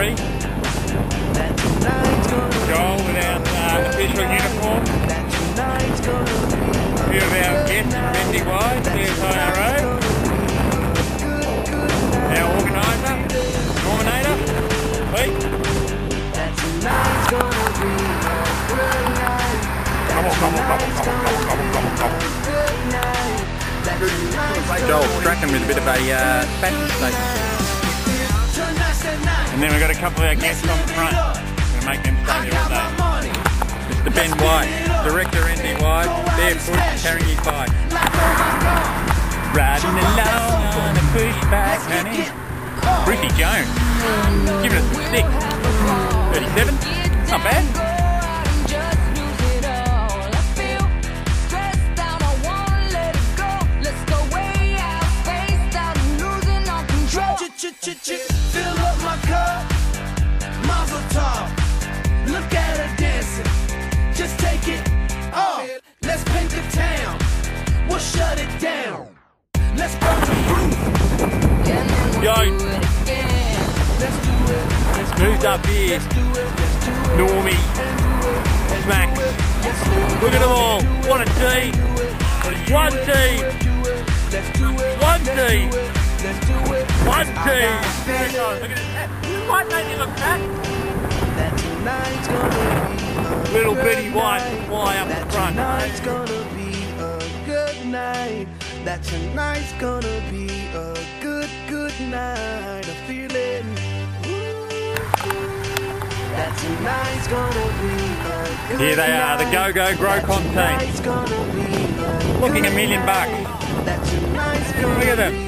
pedigree. Joel without official uniform. A few of our guests from Bendy Wide, there's IRO. Our organiser, Norminator, Pete. Joel Strachan with a bit of a fashion statement. And then we've got a couple of our guests on the front. Going to make them stay there all day. Mr. Ben White, Director NDY, barefoot, carrying his bike. Riding along on a pushback, honey. Brucey Jones, giving us a stick. 37, not bad. Fill up my cup, Mazel tov. Look at her dancing, just take it off. Let's paint the town, we'll shut it down. Let's burn the roof. Yo, Let's do it. who's up here? Normie, Smack. Look at them all. What a team. One team. One team. One team! Look at it. White made me look fat. Little bitty white fly up the front. Tonight's gonna be a good night. That tonight's gonna be a good night. I feel it. That tonight's gonna be a good Here they are, the Go-Go Grocon team. Looking $1 million bucks. Look at them.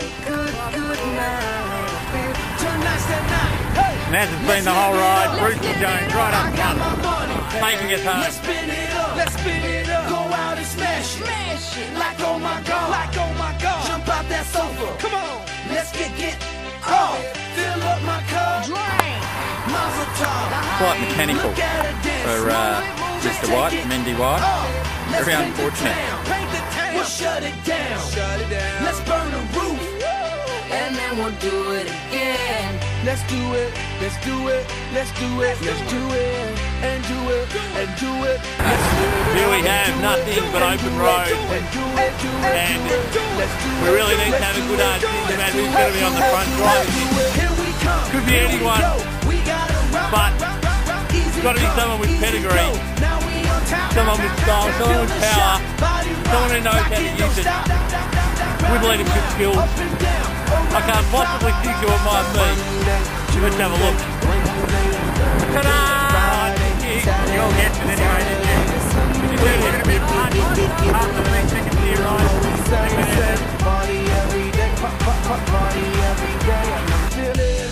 And as it's been the whole ride, Brucey Jones right up front, making it home. Let's spin it up, go out and smash it. Like oh my god, jump out that sofa. Come on, let's get off. Fill up my cup, Mazel tov. Quite mechanical for Mr. White, Mendy White. Very unfortunate. We'll shut it down. Let's burn the roof. And then we'll do it again. Let's do it, let's do it, let's do it, let's do it, and do it, and do it. Here we have nothing but open road. And we really need to have a good decision about who's going to be on the front driving this. Could be anyone, but it's got to be someone with pedigree, someone with style, someone with power, someone who knows how to use it, with leadership skills. I can't possibly think who it might be. Let's have a look. Ta-da! You all guessed it anyway, didn't you? Did you do it a bit hard? After the next second year, right? Party every day, party every day. I'm feeling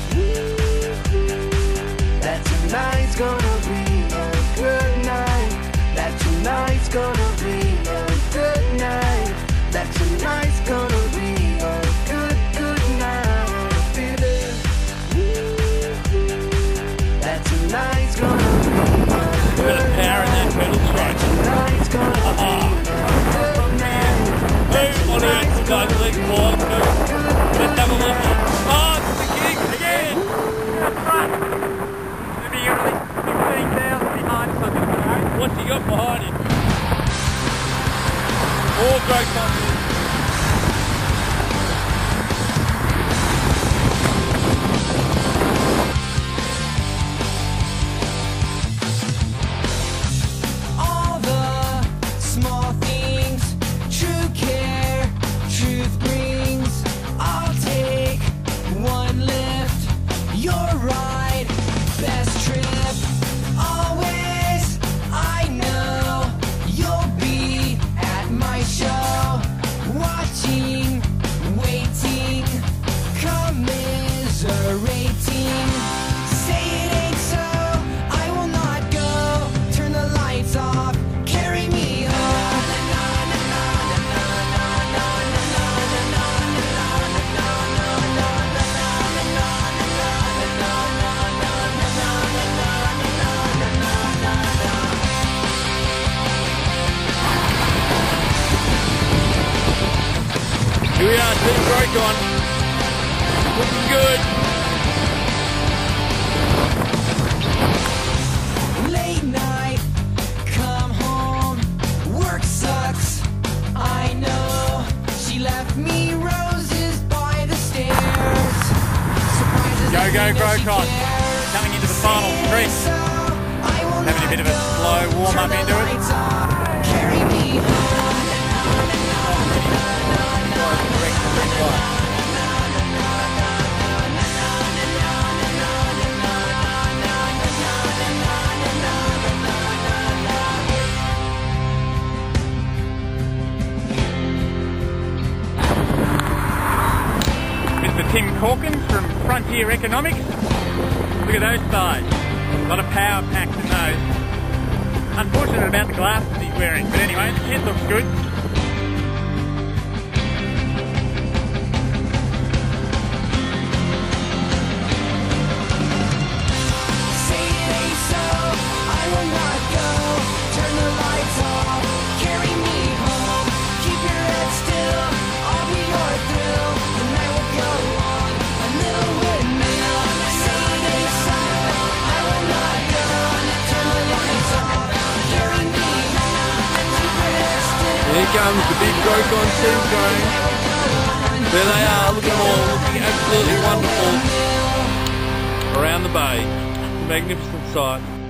that tonight's gonna be a good night. That tonight's gonna be a good night. That tonight's gonna be a good night. I feel it. That tonight's gonna be a Bit of power in that pedal stroke. tonight's gonna be a good night. Who on earth will go to the ball? Let's have a look. Oh, it's the gig again. Up front. Maybe you're only 15,000 behind something. What's he got behind him? All great company. Here we are, Team Grocon. Looking good. Go, go, Grocott. Coming into the final stretch. Having a bit of a slow warm-up into it. Carry me Mr. Tim Corkins from Frontier Economics. Look at those thighs. A lot of power packed in those. Unfortunate about the glasses he's wearing, but anyway, the kid looks good. Say it ain't so, I will not go. Turn the lights off, carry me home. Keep your head still, I'll be your thrill. The night will go on, a little windmill. Say it ain't so, I will not go. Turn the lights off, carry me home. Keep your head still. Here comes the big Grocon team going. There they are, look at them all, looking absolutely wonderful around the bay. Magnificent sight.